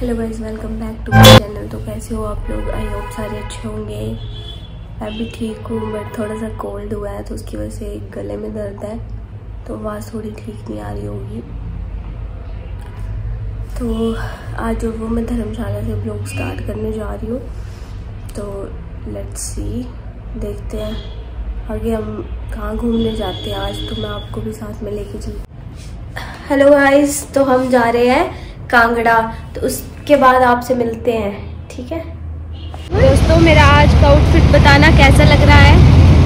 Hello guys, welcome back to my channel. तो कैसे हो आप लोग? आई होप सारे अच्छे होंगे। मैं भी ठीक हूँ, बट थोड़ा सा कोल्ड हुआ है तो उसकी वजह से गले में दर्द है, तो आवाज़ थोड़ी ठीक नहीं आ रही होगी। तो आज जो वो मैं धर्मशाला से ब्लॉग स्टार्ट करने जा रही हूँ, तो लेट्स सी, देखते हैं आगे हम कहाँ घूमने जाते हैं। आज तो मैं आपको भी साथ में लेके चलती। हेलो गाइस, तो हम जा रहे हैं कांगड़ा, तो उसके बाद आपसे मिलते हैं, ठीक है दोस्तों। मेरा आज का आउटफिट बताना कैसा लग रहा है।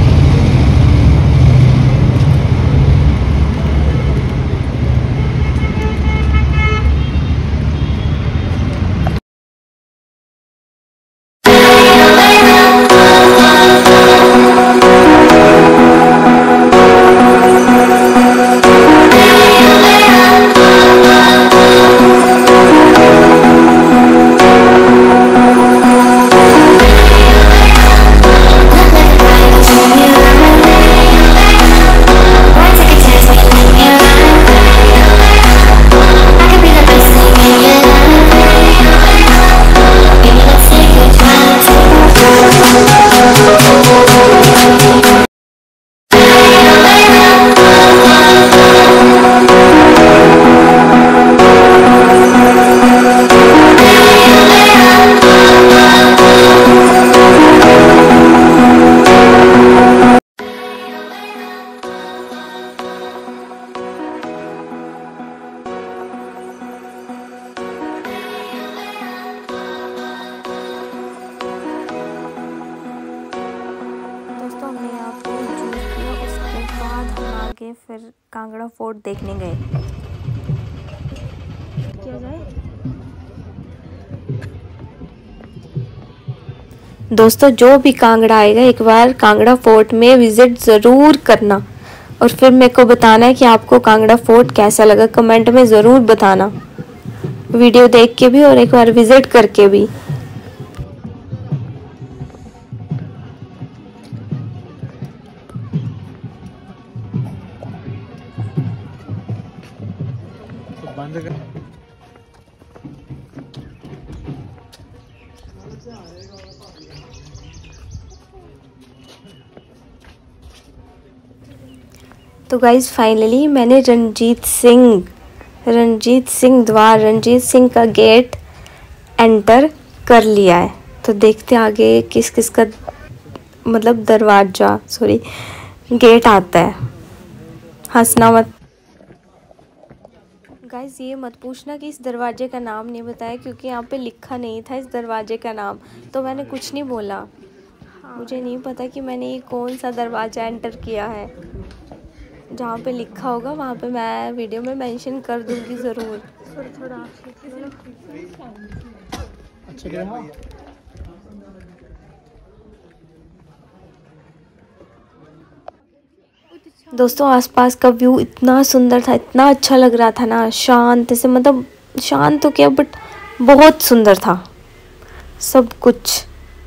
फिर कांगड़ा फोर्ट देखने गए। क्या जाए दोस्तों, जो भी कांगड़ा आएगा एक बार कांगड़ा फोर्ट में विजिट ज़रूर करना, और फिर मेरे को बताना है कि आपको कांगड़ा फोर्ट कैसा लगा। कमेंट में ज़रूर बताना, वीडियो देख के भी और एक बार विजिट करके भी। तो गाइज फाइनली मैंने रणजीत सिंह का गेट एंटर कर लिया है। तो देखते आगे किस किस का मतलब गेट आता है। हंसना मत गाइज, ये मत पूछना कि इस दरवाजे का नाम नहीं बताया, क्योंकि यहाँ पे लिखा नहीं था इस दरवाजे का नाम, तो मैंने कुछ नहीं बोला। मुझे नहीं पता कि मैंने ये कौन सा दरवाज़ा एंटर किया है। जहाँ पे लिखा होगा वहाँ पे मैं वीडियो में मेंशन कर दूँगी ज़रूर। थोड़ा दोस्तों, आसपास का व्यू इतना सुंदर था, इतना अच्छा लग रहा था ना, शांत से, मतलब शांत तो क्या बट बहुत सुंदर था सब कुछ।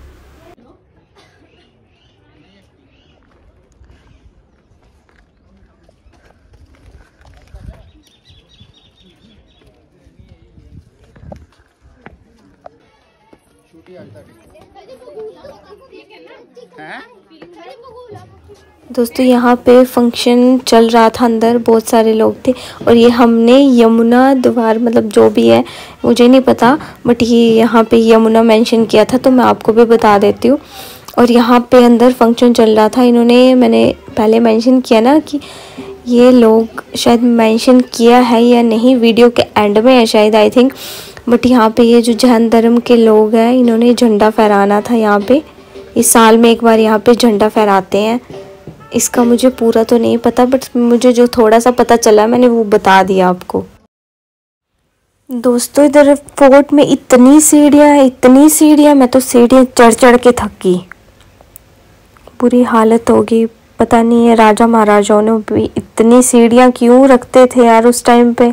दोस्तों, यहाँ पे फंक्शन चल रहा था, अंदर बहुत सारे लोग थे, और ये हमने यमुना द्वार, मतलब जो भी है मुझे नहीं पता, बट ये यहाँ पे यमुना मेंशन किया था, तो मैं आपको भी बता देती हूँ। और यहाँ पे अंदर फंक्शन चल रहा था। मैंने पहले मेंशन किया ना कि ये लोग शायद मेंशन किया है या नहीं, वीडियो के एंड में है शायद, आई थिंक। बट यहाँ पे ये जो जैन धर्म के लोग हैं, इन्होंने झंडा फहराना था यहाँ पे। इस साल में एक बार यहाँ पे झंडा फहराते हैं। इसका मुझे पूरा तो नहीं पता, बट मुझे जो थोड़ा सा पता चला मैंने वो बता दिया आपको। दोस्तों, इधर फोर्ट में इतनी सीढ़ियाँ, मैं तो सीढ़ियाँ चढ़ चढ़ के थक गई। बुरी हालत होगी। पता नहीं है राजा महाराजाओं ने भी इतनी सीढ़ियाँ क्यों रखते थे यार उस टाइम पे।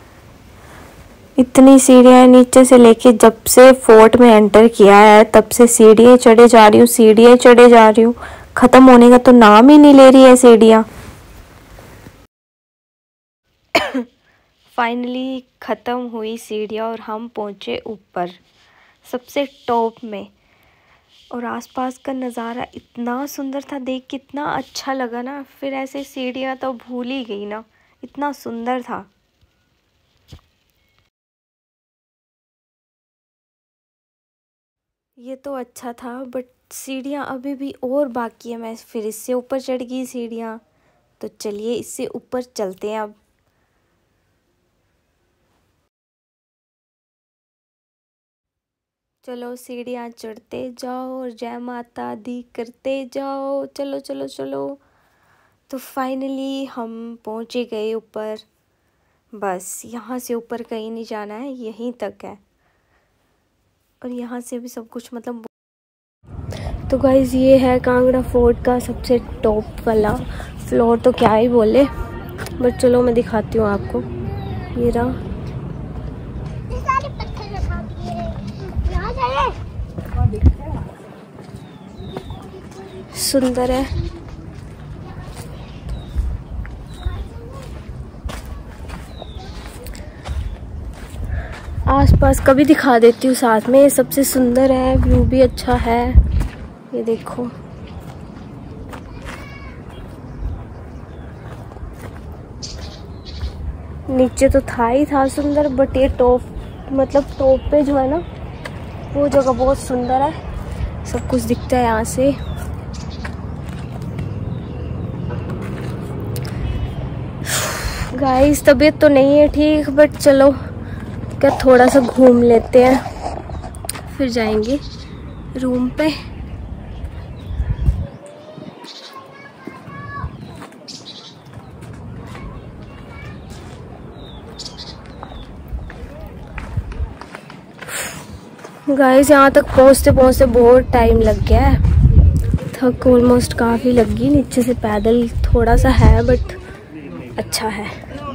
इतनी सीढ़ियाँ नीचे से लेके जब से फोर्ट में एंटर किया है तब से सीढ़ियाँ चढ़े जा रही हूँ। ख़त्म होने का तो नाम ही नहीं ले रही है सीढ़ियाँ। फाइनली ख़त्म हुई सीढ़ियाँ और हम पहुँचे ऊपर सबसे टॉप में। और आसपास का नज़ारा इतना सुंदर था, देख कितना अच्छा लगा ना। फिर ऐसे सीढ़ियाँ तो भूल ही गई ना, इतना सुंदर था। ये तो अच्छा था, बट सीढ़ियाँ अभी भी और बाकी है। मैं फिर इससे ऊपर चढ़ गई सीढ़ियाँ, तो चलिए इससे ऊपर चलते हैं अब। चलो सीढ़ियाँ चढ़ते जाओ और जय माता दी करते जाओ, चलो चलो चलो। तो फाइनली हम पहुँचे गए ऊपर। बस यहाँ से ऊपर कहीं नहीं जाना है, यहीं तक है। और यहाँ से भी सब कुछ मतलब। तो गाइज़ ये है कांगड़ा फोर्ट का सबसे टॉप वाला फ्लोर, तो क्या ही बोले, बट चलो मैं दिखाती हूँ आपको। ये रहा, सुंदर है। आसपास का भी दिखा देती हूँ साथ में। सबसे सुंदर है, व्यू भी अच्छा है। ये देखो, नीचे तो था ही था सुंदर, बट ये टॉप मतलब टॉप पे जो है ना, वो जगह बहुत सुंदर है। सब कुछ दिखता है यहाँ से। गाइस तबीयत तो नहीं है ठीक, बट चलो क्या थोड़ा सा घूम लेते हैं, फिर जाएंगे रूम पे। गाइस यहाँ तक पहुँचते पहुँचते बहुत टाइम लग गया है। थक ऑलमोस्ट काफ़ी लगी। नीचे से पैदल थोड़ा सा है, बट अच्छा है।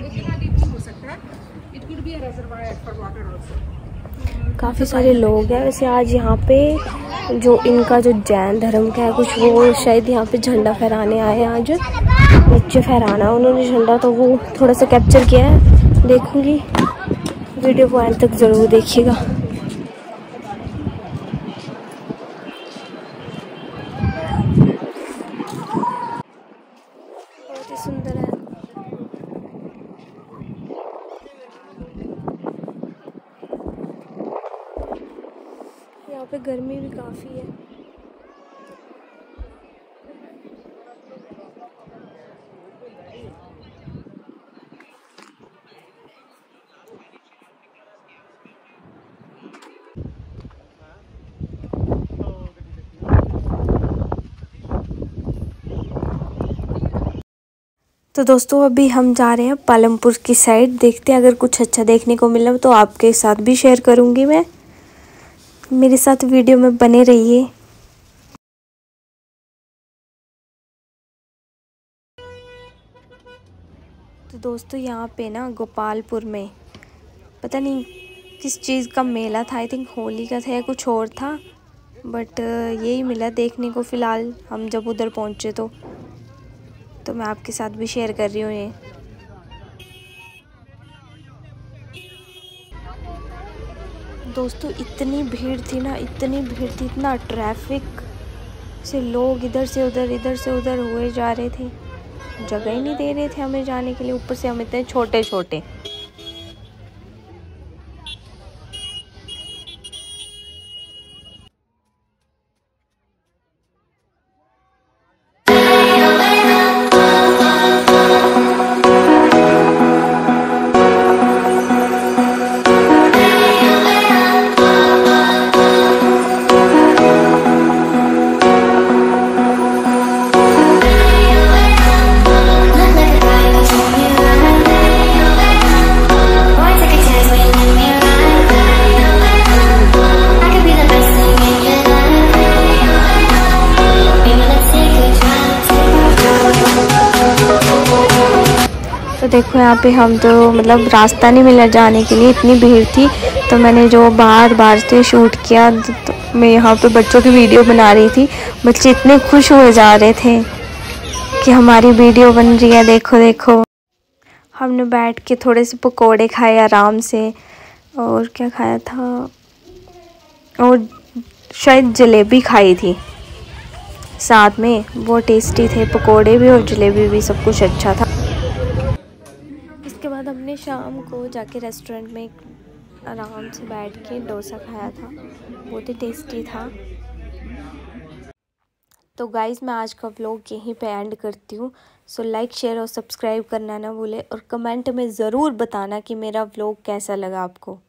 काफ़ी सारे लोग हैं वैसे आज यहाँ पे। जो इनका जो जैन धर्म का है कुछ, वो शायद यहाँ पे झंडा फहराने आए हैं आज। नीचे फहराना उन्होंने झंडा, तो वो थोड़ा सा कैप्चर किया है। देखूंगी, वीडियो को एंड तक ज़रूर देखिएगा। बहुत ही सुंदर है। यहाँ पे गर्मी भी काफ़ी है। तो दोस्तों अभी हम जा रहे हैं पालमपुर की साइड। देखते हैं अगर कुछ अच्छा देखने को मिला तो आपके साथ भी शेयर करूंगी मैं। मेरे साथ वीडियो में बने रहिए। तो दोस्तों यहाँ पे ना गोपालपुर में पता नहीं किस चीज़ का मेला था। आई थिंक होली का था या कुछ और था, बट यही मिला देखने को फ़िलहाल हम जब उधर पहुँचे तो मैं आपके साथ भी शेयर कर रही हूँ ये। दोस्तों इतनी भीड़ थी ना, इतनी भीड़ थी, इतना ट्रैफिक से लोग इधर से उधर हुए जा रहे थे। जगह ही नहीं दे रहे थे हमें जाने के लिए। ऊपर से हम इतने छोटे छोटे। तो देखो यहाँ पे हम तो मतलब रास्ता नहीं मिला जाने के लिए, इतनी भीड़ थी। तो मैंने जो बाहर से शूट किया, तो मैं यहाँ पे बच्चों की वीडियो बना रही थी। बच्चे इतने खुश हुए जा रहे थे कि हमारी वीडियो बन रही है, देखो देखो। हमने बैठ के थोड़े से पकोड़े खाए आराम से, और क्या खाया था, और शायद जलेबी खाई थी साथ में। वो टेस्टी थे पकोड़े भी और जलेबी भी, सब कुछ अच्छा था। इसके बाद हमने शाम को जाके रेस्टोरेंट में आराम से बैठ के डोसा खाया था, बहुत ही टेस्टी था। तो गाइज़ मैं आज का व्लॉग यहीं पे एंड करती हूँ। सो लाइक शेयर और सब्सक्राइब करना ना भूले, और कमेंट में ज़रूर बताना कि मेरा व्लॉग कैसा लगा आपको।